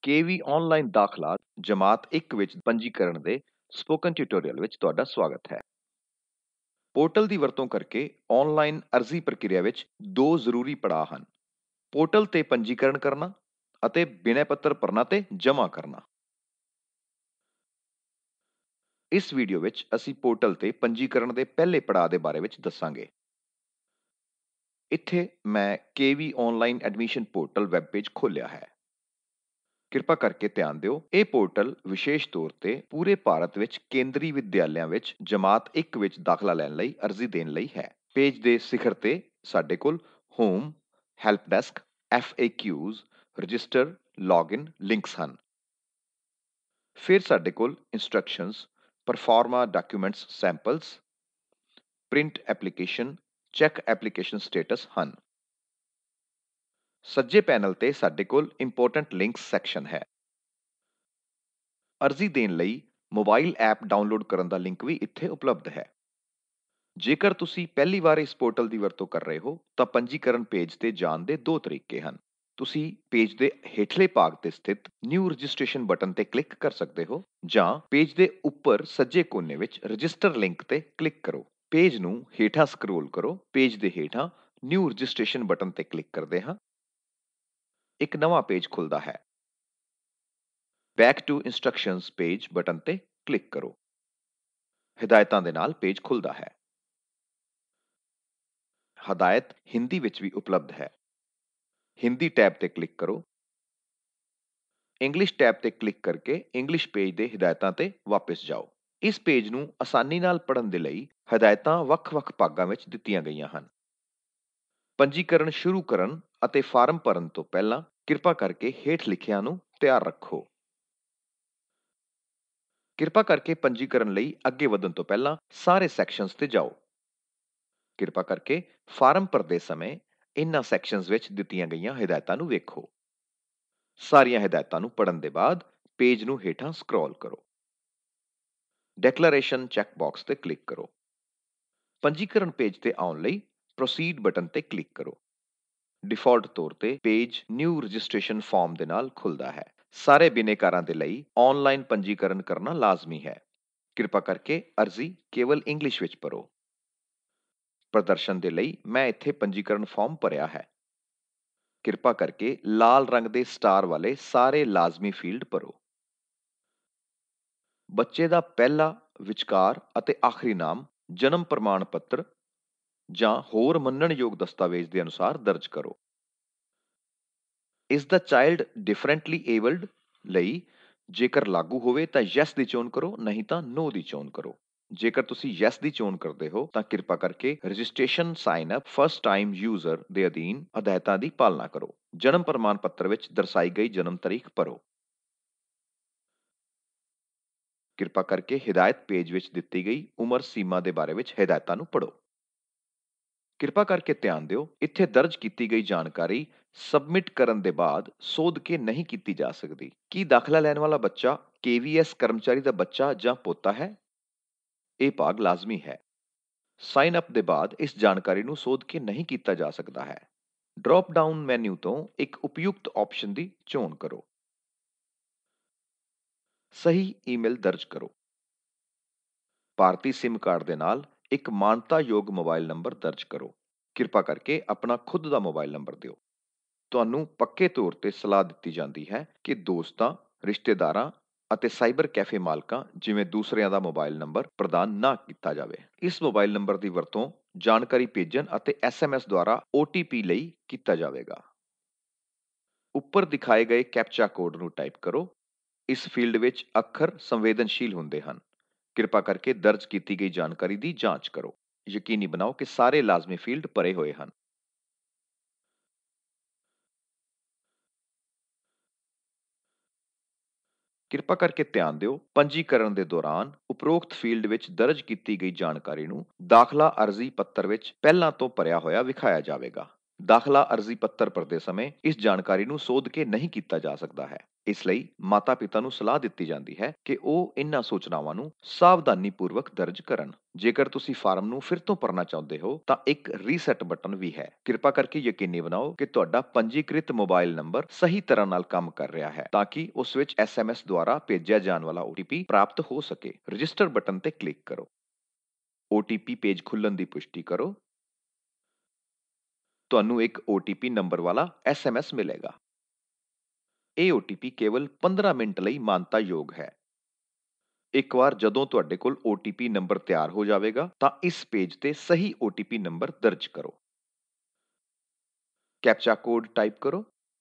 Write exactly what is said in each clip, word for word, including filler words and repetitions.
KV online ਦਾਖਲਾ ਜਮਾਤ ਇੱਕ ਵਿੱਚ ਪੰਜੀਕਰਨ ਦੇ ਸਪੋਕਨ ਟਿਊਟੋਰੀਅਲ ਵਿੱਚ ਤੁਹਾਡਾ ਸਵਾਗਤ ਹੈ। ਪੋਰਟਲ ਦੀ ਵਰਤੋਂ ਕਰਕੇ ਆਨਲਾਈਨ ਅਰਜ਼ੀ ਪ੍ਰਕਿਰਿਆ ਵਿੱਚ ਦੋ ਜ਼ਰੂਰੀ ਪੜਾਅ ਹਨ। ਪੋਰਟਲ ਤੇ ਪੰਜੀਕਰਨ ਕਰਨਾ ਅਤੇ ਬਿਨੈ ਪੱਤਰ ਭਰਨਾ ਤੇ ਜਮ੍ਹਾਂ ਕਰਨਾ। ਇਸ ਵੀਡੀਓ ਵਿੱਚ ਅਸੀਂ ਪੋਰਟਲ ਤੇ ਪੰਜੀਕਰਨ ਦੇ ਪਹਿਲੇ ਪੜਾਅ ਦੇ ਬਾਰੇ ਵਿੱਚ ਦੱਸਾਂਗੇ। ਇੱਥੇ ਮੈਂ KV online admission portal web page ਖੋਲ੍ਹਿਆ ਹੈ। ਕਿਰਪਾ ਕਰਕੇ ਧਿਆਨ ਦਿਓ, ਇਹ ਪੋਰਟਲ ਵਿਸ਼ੇਸ਼ ਤੌਰ ਤੇ ਪੂਰੇ ਭਾਰਤ ਵਿੱਚ ਕੇਂਦਰੀ ਵਿਦਿਆਲਿਆਂ ਵਿੱਚ ਜਮਾਤ ਇੱਕ ਵਿੱਚ ਦਾਖਲਾ ਲੈਣ ਲਈ ਅਰਜ਼ੀ ਦੇਣ ਲਈ ਹੈ। ਪੇਜ ਦੇ ਸਿਖਰ ਤੇ ਸਾਡੇ ਕੋਲ home, help desk, F A Qs, register, login links ਹਨ। ਫਿਰ ਸਾਡੇ ਕੋਲ instructions, proforma documents samples, print application, check application status ਹਨ। ਸੱਜੇ ਪੈਨਲ ਤੇ ਸਾਡੇ ਕੋਲ ਇੰਪੋਰਟੈਂਟ ਲਿੰਕਸ ਸੈਕਸ਼ਨ ਹੈ। ਅਰਜ਼ੀ ਦੇਣ ਲਈ ਮੋਬਾਈਲ ਐਪ ਡਾਊਨਲੋਡ ਕਰਨ ਦਾ ਲਿੰਕ ਵੀ ਇੱਥੇ ਉਪਲਬਧ ਹੈ। ਜੇਕਰ ਤੁਸੀਂ ਪਹਿਲੀ ਵਾਰ ਇਸ ਪੋਰਟਲ ਦੀ ਵਰਤੋਂ ਕਰ ਰਹੇ ਹੋ ਤਾਂ ਪੰਜੀਕਰਨ ਪੇਜ ਤੇ ਜਾਣ ਦੇ ਦੋ ਤਰੀਕੇ ਹਨ। ਤੁਸੀਂ ਪੇਜ ਦੇ ਹੇਠਲੇ ਭਾਗ ਤੇ ਸਥਿਤ ਨਿਊ ਰਜਿਸਟ੍ਰੇਸ਼ਨ ਬਟਨ ਤੇ ਕਲਿੱਕ ਕਰ ਸਕਦੇ ਹੋ ਜਾਂ ਪੇਜ ਦੇ ਉੱਪਰ ਸੱਜੇ ਕੋਨੇ ਵਿੱਚ ਰਜਿਸਟਰ ਲਿੰਕ ਤੇ ਕਲਿੱਕ ਕਰੋ। ਪੇਜ ਨੂੰ ਹੇਠਾਂ ਸਕਰੋਲ ਕਰੋ। ਪੇਜ ਦੇ ਹੇਠਾਂ ਨਿਊ ਰਜਿਸਟ੍ਰੇਸ਼ਨ ਬਟਨ ਤੇ ਕਲਿੱਕ ਕਰਦੇ ਹਾਂ। ਇੱਕ ਨਵਾਂ ਪੇਜ ਖੁੱਲਦਾ ਹੈ। Back to instructions page button ਤੇ ਕਲਿੱਕ ਕਰੋ। ਹਦਾਇਤਾਂ ਦੇ ਨਾਲ ਪੇਜ ਖੁੱਲਦਾ ਹੈ। ਹਦਾਇਤ ਹਿੰਦੀ ਵਿੱਚ ਵੀ ਉਪਲਬਧ ਹੈ। ਹਿੰਦੀ ਟੈਬ ਤੇ ਕਲਿੱਕ ਕਰੋ। ਇੰਗਲਿਸ਼ ਟੈਬ ਤੇ ਕਲਿੱਕ ਕਰਕੇ ਇੰਗਲਿਸ਼ ਪੇਜ ਦੇ ਹਦਾਇਤਾਂ ਤੇ ਵਾਪਸ ਜਾਓ। ਇਸ ਪੇਜ ਨੂੰ ਆਸਾਨੀ ਨਾਲ ਪੜ੍ਹਨ ਦੇ ਲਈ ਹਦਾਇਤਾਂ ਵੱਖ-ਵੱਖ ਭਾਗਾਂ ਵਿੱਚ ਦਿੱਤੀਆਂ ਗਈਆਂ ਹਨ। ਪੰਜੀਕਰਨ ਸ਼ੁਰੂ ਕਰਨ ਅਤੇ ਫਾਰਮ ਭਰਨ ਤੋਂ ਪਹਿਲਾਂ ਕਿਰਪਾ ਕਰਕੇ ਹੇਠ ਲਿਖਿਆਂ ਨੂੰ ਤਿਆਰ ਰੱਖੋ। ਕਿਰਪਾ ਕਰਕੇ ਪੰਜੀਕਰਨ ਲਈ ਅੱਗੇ ਵਧਣ ਤੋਂ ਪਹਿਲਾਂ ਸਾਰੇ ਸੈਕਸ਼ਨਸ ਤੇ ਜਾਓ। ਕਿਰਪਾ ਕਰਕੇ ਫਾਰਮ ਭਰਦੇ ਸਮੇਂ ਇਨ੍ਹਾਂ ਸੈਕਸ਼ਨਸ ਵਿੱਚ ਦਿੱਤੀਆਂ ਗਈਆਂ ਹਦਾਇਤਾਂ ਨੂੰ ਵੇਖੋ। ਸਾਰੀਆਂ ਹਦਾਇਤਾਂ ਨੂੰ ਪੜ੍ਹਨ ਦੇ ਬਾਅਦ ਪੇਜ ਨੂੰ ਹੇਠਾਂ ਸਕਰੋਲ ਕਰੋ। ਡੈਕਲੇਰੇਸ਼ਨ ਚੈੱਕ ਬਾਕਸ ਤੇ ਕਲਿੱਕ ਕਰੋ। ਪੰਜੀਕਰਨ ਪੇਜ ਤੇ ਆਉਣ ਲਈ ਪ੍ਰੋਸੀਡ ਬਟਨ ਤੇ ਕਲਿੱਕ ਕਰੋ। ਡਿਫਾਲਟ ਤੌਰ ਤੇ ਪੇਜ ਨਿਊ ਰਜਿਸਟ੍ਰੇਸ਼ਨ ਫਾਰਮ ਦੇ ਨਾਲ ਖੁੱਲਦਾ ਹੈ। ਸਾਰੇ ਬਿਨੈਕਾਰਾਂ ਦੇ ਲਈ ਆਨਲਾਈਨ ਪੰਜੀਕਰਨ ਕਰਨਾ ਲਾਜ਼ਮੀ ਹੈ। ਕਿਰਪਾ ਕਰਕੇ ਅਰਜ਼ੀ ਕੇਵਲ ਇੰਗਲਿਸ਼ ਵਿੱਚ ਭਰੋ। ਪ੍ਰਦਰਸ਼ਨ ਦੇ ਲਈ ਮੈਂ ਇੱਥੇ ਪੰਜੀਕਰਨ ਫਾਰਮ ਭਰਿਆ ਹੈ। ਕਿਰਪਾ ਕਰਕੇ ਲਾਲ ਰੰਗ ਦੇ ਸਟਾਰ ਵਾਲੇ ਸਾਰੇ ਲਾਜ਼ਮੀ ਫੀਲਡ ਭਰੋ। ਬੱਚੇ ਦਾ ਪਹਿਲਾ, ਵਿਚਕਾਰ ਅਤੇ ਆਖਰੀ ਨਾਮ ਜਨਮ ਪ੍ਰਮਾਣ ਪੱਤਰ ਜਾਂ ਹੋਰ ਮੰਨਣਯੋਗ ਦਸਤਾਵੇਜ਼ ਦੇ ਅਨੁਸਾਰ ਦਰਜ ਕਰੋ। ਇਸ ਦਾ ਚਾਈਲਡ ਡਿਫਰੈਂਟਲੀ ਏਬਲਡ ਲਈ ਜੇਕਰ ਲਾਗੂ ਹੋਵੇ ਤਾਂ ਯੈਸ ਦੀ ਚੋਣ ਕਰੋ, ਨਹੀਂ ਤਾਂ ਨੋ ਦੀ ਚੋਣ ਕਰੋ। ਜੇਕਰ ਤੁਸੀਂ ਯੈਸ ਦੀ ਚੋਣ ਕਰਦੇ ਹੋ ਤਾਂ ਕਿਰਪਾ ਕਰਕੇ registration sign up first time user ਦੇ ਅਧੀਨ ਹਦਾਇਤਾਂ ਦੀ ਪਾਲਣਾ ਕਰੋ। ਜਨਮ ਪ੍ਰਮਾਣ ਪੱਤਰ ਵਿੱਚ ਦਰਸਾਈ ਗਈ ਜਨਮ ਤਾਰੀਖ ਭਰੋ। ਕਿਰਪਾ ਕਰਕੇ ਹਿਦਾਇਤ ਪੇਜ ਵਿੱਚ ਦਿੱਤੀ ਗਈ ਉਮਰ ਸੀਮਾ ਦੇ ਬਾਰੇ ਵਿੱਚ ਹਦਾਇਤਾਂ ਨੂੰ ਪੜ੍ਹੋ। ਕਿਰਪਾ ਕਰਕੇ ਧਿਆਨ ਦਿਓ, ਇੱਥੇ ਦਰਜ ਕੀਤੀ ਗਈ ਜਾਣਕਾਰੀ ਸਬਮਿਟ ਕਰਨ ਦੇ ਬਾਅਦ ਸੋਧ ਕੇ ਨਹੀਂ ਕੀਤੀ ਜਾ ਸਕਦੀ। ਕੀ ਦਾਖਲਾ ਲੈਣ ਵਾਲਾ ਬੱਚਾ ਕੇ ਵੀ ਐਸ ਕਰਮਚਾਰੀ ਦਾ ਬੱਚਾ ਜਾਂ ਪੋਤਾ ਹੈ? ਇਹ ਭਾਗ ਲਾਜ਼ਮੀ ਹੈ। ਸਾਈਨ ਅਪ ਦੇ ਬਾਅਦ ਇਸ ਜਾਣਕਾਰੀ ਨੂੰ ਸੋਧ ਕੇ ਨਹੀਂ ਕੀਤਾ ਜਾ ਸਕਦਾ ਹੈ। ਡ੍ਰੌਪ ਡਾਊਨ ਮੈਨਿਊ ਤੋਂ ਇੱਕ ਉਪਯੁਕਤ ਆਪਸ਼ਨ ਦੀ ਚੋਣ ਕਰੋ। ਸਹੀ ਈਮੇਲ ਦਰਜ ਕਰੋ। ਭਾਰਤੀ ਸਿਮ ਕਾਰਡ ਦੇ ਨਾਲ ਇੱਕ ਮਾਨਤਾਯੋਗ ਮੋਬਾਈਲ ਨੰਬਰ ਦਰਜ ਕਰੋ। ਕਿਰਪਾ ਕਰਕੇ ਆਪਣਾ ਖੁਦ ਦਾ ਮੋਬਾਈਲ ਨੰਬਰ ਦਿਓ। ਤੁਹਾਨੂੰ ਪੱਕੇ ਤੌਰ ਤੇ ਸਲਾਹ ਦਿੱਤੀ ਜਾਂਦੀ ਹੈ ਕਿ ਦੋਸਤਾਂ, ਰਿਸ਼ਤੇਦਾਰਾਂ ਅਤੇ ਸਾਈਬਰ ਕੈਫੇ ਮਾਲਕਾਂ ਜਿਵੇਂ ਦੂਸਰਿਆਂ ਦਾ ਮੋਬਾਈਲ ਨੰਬਰ ਪ੍ਰਦਾਨ ਨਾ ਕੀਤਾ ਜਾਵੇ। ਇਸ ਮੋਬਾਈਲ ਨੰਬਰ ਦੀ ਵਰਤੋਂ ਜਾਣਕਾਰੀ ਭੇਜਣ ਅਤੇ ਐਸ ਐਮ ਐਸ ਦੁਆਰਾ ਓ ਟੀ ਪੀ ਲਈ ਕੀਤਾ ਜਾਵੇਗਾ। ਉੱਪਰ ਦਿਖਾਏ ਗਏ ਕੈਪਚਾ ਕੋਡ ਨੂੰ ਟਾਈਪ ਕਰੋ। ਇਸ ਫੀਲਡ ਵਿੱਚ ਅੱਖਰ ਸੰਵੇਦਨਸ਼ੀਲ ਹੁੰਦੇ ਹਨ। ਕਿਰਪਾ ਕਰਕੇ ਦਰਜ ਕੀਤੀ ਗਈ ਜਾਣਕਾਰੀ ਦੀ ਜਾਂਚ ਕਰੋ। ਯਕੀਨੀ ਬਣਾਓ ਕਿ ਸਾਰੇ ਲਾਜ਼ਮੀ ਫੀਲਡ ਭਰੇ ਹੋਏ ਹਨ। ਕਿਰਪਾ ਕਰਕੇ ਧਿਆਨ ਦਿਓ, ਪੰਜੀਕਰਨ ਦੇ ਦੌਰਾਨ ਉਪਰੋਕਤ ਫੀਲਡ ਵਿੱਚ ਦਰਜ ਕੀਤੀ ਗਈ ਜਾਣਕਾਰੀ ਨੂੰ ਦਾਖਲਾ ਅਰਜ਼ੀ ਪੱਤਰ ਵਿੱਚ ਪਹਿਲਾਂ ਤੋਂ ਭਰਿਆ ਹੋਇਆ ਵਿਖਾਇਆ ਜਾਵੇਗਾ। ਦਾਖਲਾ ਅਰਜ਼ੀ ਪੱਤਰ ਭਰਦੇ ਸਮੇਂ ਇਸ ਜਾਣਕਾਰੀ ਨੂੰ ਸੋਧ ਕੇ ਨਹੀਂ ਕੀਤਾ ਜਾ ਸਕਦਾ ਹੈ। ਇਸ ਲਈ ਮਾਤਾ-ਪਿਤਾ ਨੂੰ ਸਲਾਹ ਦਿੱਤੀ ਜਾਂਦੀ ਹੈ ਕਿ ਉਹ ਇਨ੍ਹਾਂ ਸੂਚਨਾਵਾਂ ਨੂੰ ਸਾਵਧਾਨੀਪੂਰਵਕ ਦਰਜ ਕਰਨ। ਜੇਕਰ ਤੁਸੀਂ ਫਾਰਮ ਨੂੰ ਫਿਰ ਤੋਂ ਭਰਨਾ ਚਾਹੁੰਦੇ ਹੋ ਤਾਂ ਇੱਕ ਰੀਸੈਟ ਬਟਨ ਵੀ ਹੈ। ਕਿਰਪਾ ਕਰਕੇ ਯਕੀਨੀ ਬਣਾਓ ਕਿ ਤੁਹਾਡਾ ਪੰਜੀਕ੍ਰਿਤ ਮੋਬਾਈਲ ਨੰਬਰ ਸਹੀ ਤਰ੍ਹਾਂ ਨਾਲ ਕੰਮ ਕਰ ਰਿਹਾ ਹੈ ਤਾਂ ਕਿ ਉਸ ਵਿੱਚ ਐਸ ਐਮ ਐਸ ਦੁਆਰਾ ਭੇਜਿਆ ਜਾਣ ਵਾਲਾ ਓ ਟੀ ਪੀ ਪ੍ਰਾਪਤ ਹੋ ਸਕੇ। ਰਜਿਸਟਰ ਬਟਨ ਤੇ ਕਲਿੱਕ ਕਰੋ। ਓ ਟੀ ਪੀ ਪੇਜ ਖੁੱਲ੍ਹਣ ਦੀ ਪੁਸ਼ਟੀ ਕਰੋ। ਤੁਹਾਨੂੰ ਇੱਕ ਓ ਟੀ ਪੀ ਨੰਬਰ ਵਾਲਾ ਐਸ ਐਮ ਐਸ ਮਿਲੇਗਾ। ਇਹ ਓ ਟੀ ਪੀ ਕੇਵਲ ਪੰਦਰਾਂ ਮਿੰਟ ਲਈ ਮਾਨਤਾਯੋਗ ਹੈ। ਇੱਕ ਵਾਰ ਜਦੋਂ ਤੁਹਾਡੇ ਕੋਲ ਓ ਟੀ ਪੀ ਨੰਬਰ ਤਿਆਰ ਹੋ ਜਾਵੇਗਾ ਤਾਂ ਇਸ ਪੇਜ ਤੇ ਸਹੀ ਓ ਟੀ ਪੀ ਨੰਬਰ ਦਰਜ ਕਰੋ। ਕੈਪਚਾ ਕੋਡ ਟਾਈਪ ਕਰੋ।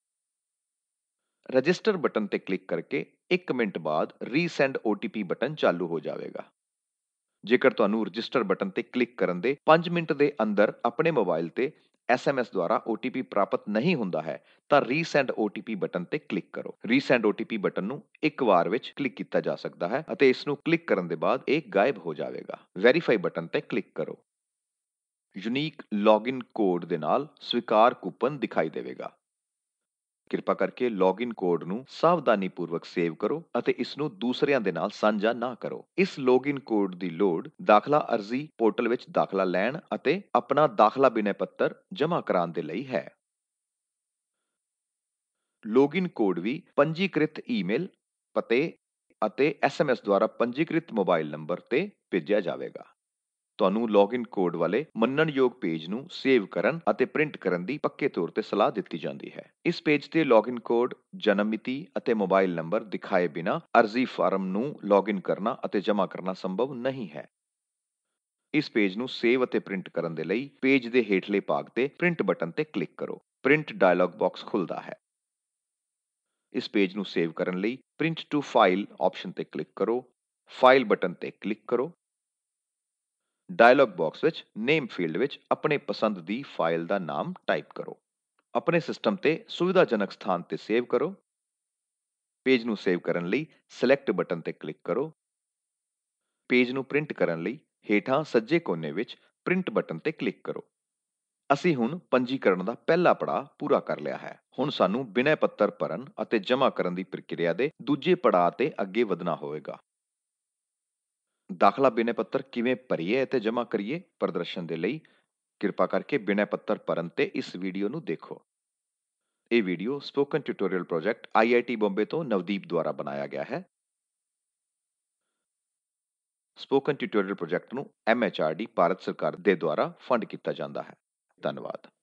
ਰਜਿਸਟਰ ਬਟਨ ਤੇ ਕਲਿੱਕ ਕਰਕੇ ਇੱਕ ਮਿੰਟ ਬਾਅਦ ਰੀਸੈਂਡ ਓ ਟੀ ਪੀ ਬਟਨ ਚਾਲੂ ਹੋ ਜਾਵੇਗਾ। ਜੇਕਰ ਤੁਹਾਨੂੰ ਰਜਿਸਟਰ ਬਟਨ ਤੇ ਕਲਿੱਕ ਕਰਨ ਦੇ ਪੰਜ ਮਿੰਟ ਦੇ ਅੰਦਰ ਆਪਣੇ ਮੋਬਾਈਲ ਤੇ ਐਸ ਐਮ ਐਸ ਦੁਆਰਾ ਓ ਟੀ ਪੀ ਪ੍ਰਾਪਤ ਨਹੀਂ ਹੁੰਦਾ ਹੈ ਤਾਂ resend O T P button ਤੇ ਕਲਿੱਕ ਕਰੋ। Resend O T P button ਨੂੰ ਇੱਕ ਵਾਰ ਵਿੱਚ ਕਲਿੱਕ ਕੀਤਾ ਜਾ ਸਕਦਾ ਹੈ ਅਤੇ ਇਸ ਨੂੰ ਕਲਿੱਕ ਕਰਨ ਦੇ ਬਾਅਦ ਇਹ ਗਾਇਬ ਹੋ ਜਾਵੇਗਾ। ਵੈਰੀਫਾਈ ਬਟਨ ਤੇ ਕਲਿੱਕ ਕਰੋ। ਯੂਨੀਕ ਲੌਗਇਨ ਕੋਡ ਦੇ ਨਾਲ ਸਵੀਕਾਰ ਕੂਪਨ ਦਿਖਾਈ ਦੇਵੇਗਾ। ਕਿਰਪਾ ਕਰਕੇ ਲੌਗਇਨ ਕੋਡ ਨੂੰ ਸਾਵਧਾਨੀਪੂਰਵਕ ਸੇਵ ਕਰੋ ਅਤੇ ਇਸ ਨੂੰ ਦੂਸਰਿਆਂ ਦੇ ਨਾਲ ਸਾਂਝਾ ਨਾ ਕਰੋ। ਇਸ ਲੌਗਇਨ ਕੋਡ ਦੀ ਲੋੜ ਦਾਖਲਾ ਅਰਜ਼ੀ ਪੋਰਟਲ ਵਿੱਚ ਦਾਖਲਾ ਲੈਣ ਅਤੇ ਆਪਣਾ ਦਾਖਲਾ ਬਿਨੈ ਪੱਤਰ ਜਮ੍ਹਾਂ ਕਰਾਉਣ ਦੇ ਲਈ ਹੈ। ਲੌਗਇਨ ਕੋਡ ਵੀ ਪੰਜੀਕ੍ਰਿਤ ਈਮੇਲ ਪਤੇ ਅਤੇ ਐਸ ਐਮ ਐਸ ਦੁਆਰਾ ਪੰਜੀਕ੍ਰਿਤ ਮੋਬਾਈਲ ਨੰਬਰ ਤੇ ਭੇਜਿਆ ਜਾਵੇਗਾ। ਤੁਹਾਨੂੰ ਲੌਗਇਨ ਕੋਡ ਵਾਲੇ ਮੰਨਣਯੋਗ ਪੇਜ ਨੂੰ ਸੇਵ ਕਰਨ ਅਤੇ ਪ੍ਰਿੰਟ ਕਰਨ ਦੀ ਪੱਕੇ ਤੌਰ ਤੇ ਸਲਾਹ ਦਿੱਤੀ ਜਾਂਦੀ ਹੈ। ਇਸ ਪੇਜ ਤੇ ਲੌਗਇਨ ਕੋਡ, ਜਨਮ ਮਿਤੀ ਅਤੇ ਮੋਬਾਈਲ ਨੰਬਰ ਦਿਖਾਏ ਬਿਨਾਂ ਅਰਜ਼ੀ ਫਾਰਮ ਨੂੰ ਲੌਗਇਨ ਕਰਨਾ ਅਤੇ ਜਮ੍ਹਾਂ ਕਰਨਾ ਸੰਭਵ ਨਹੀਂ ਹੈ। ਇਸ ਪੇਜ ਨੂੰ ਸੇਵ ਅਤੇ ਪ੍ਰਿੰਟ ਕਰਨ ਦੇ ਲਈ ਪੇਜ ਦੇ ਹੇਠਲੇ ਭਾਗ ਤੇ ਪ੍ਰਿੰਟ ਬਟਨ ਤੇ ਕਲਿੱਕ ਕਰੋ। ਪ੍ਰਿੰਟ ਡਾਇਲੌਗ ਬਾਕਸ ਖੁੱਲਦਾ ਹੈ। ਇਸ ਪੇਜ ਨੂੰ ਸੇਵ ਕਰਨ ਲਈ ਪ੍ਰਿੰਟ ਟੂ ਫਾਈਲ ਆਪਸ਼ਨ ਤੇ ਕਲਿੱਕ ਕਰੋ। ਫਾਈਲ ਬਟਨ ਤੇ ਕਲਿੱਕ ਕਰੋ। ਡਾਇਲੌਗ ਬਾਕਸ ਵਿੱਚ ਨੇਮ ਫੀਲਡ ਵਿੱਚ ਆਪਣੇ ਪਸੰਦ ਦੀ ਫਾਈਲ ਦਾ ਨਾਮ ਟਾਈਪ ਕਰੋ। ਆਪਣੇ ਸਿਸਟਮ ਤੇ ਸੁਵਿਧਾਜਨਕ ਸਥਾਨ ਤੇ ਸੇਵ ਕਰੋ। ਪੇਜ ਨੂੰ ਸੇਵ ਕਰਨ ਲਈ ਸਿਲੈਕਟ ਬਟਨ ਤੇ ਕਲਿੱਕ ਕਰੋ। ਪੇਜ ਨੂੰ ਪ੍ਰਿੰਟ ਕਰਨ ਲਈ ਹੇਠਾਂ ਸੱਜੇ ਕੋਨੇ ਵਿੱਚ ਪ੍ਰਿੰਟ ਬਟਨ ਤੇ ਕਲਿੱਕ ਕਰੋ। ਅਸੀਂ ਹੁਣ ਪੰਜੀਕਰਨ ਦਾ ਪਹਿਲਾ ਪੜਾਅ ਪੂਰਾ ਕਰ ਲਿਆ ਹੈ। ਹੁਣ ਸਾਨੂੰ ਬਿਨੈ ਪੱਤਰ ਭਰਨ ਅਤੇ ਜਮ੍ਹਾਂ ਕਰਨ ਦੀ ਪ੍ਰਕਿਰਿਆ ਦੇ ਦੂਜੇ ਪੜਾਅ ਤੇ ਅੱਗੇ ਵਧਣਾ ਹੋਵੇਗਾ। ਦਾਖਲਾ ਬਿਨੈ ਪੱਤਰ ਕਿਵੇਂ ਭਰੀਏ ਅਤੇ ਜਮ੍ਹਾਂ ਕਰੀਏ ਪ੍ਰਦਰਸ਼ਨ ਦੇ ਲਈ ਕਿਰਪਾ ਕਰਕੇ ਬਿਨੈ ਪੱਤਰ ਭਰਨ ਤੇ ਇਸ ਵੀਡੀਓ ਨੂੰ ਦੇਖੋ। ਇਹ video spoken tutorial project I I T Bombay ਤੋਂ ਨਵਦੀਪ ਦੁਆਰਾ ਬਣਾਇਆ ਗਿਆ ਹੈ। ਸਪੋਕਨ ਟਿਊਟੋਰੀਅਲ ਪ੍ਰੋਜੈਕਟ ਨੂੰ M H R D Bharat ਸਰਕਾਰ ਦੇ ਦੁਆਰਾ ਫੰਡ ਕੀਤਾ ਜਾਂਦਾ ਹੈ। ਧੰਨਵਾਦ।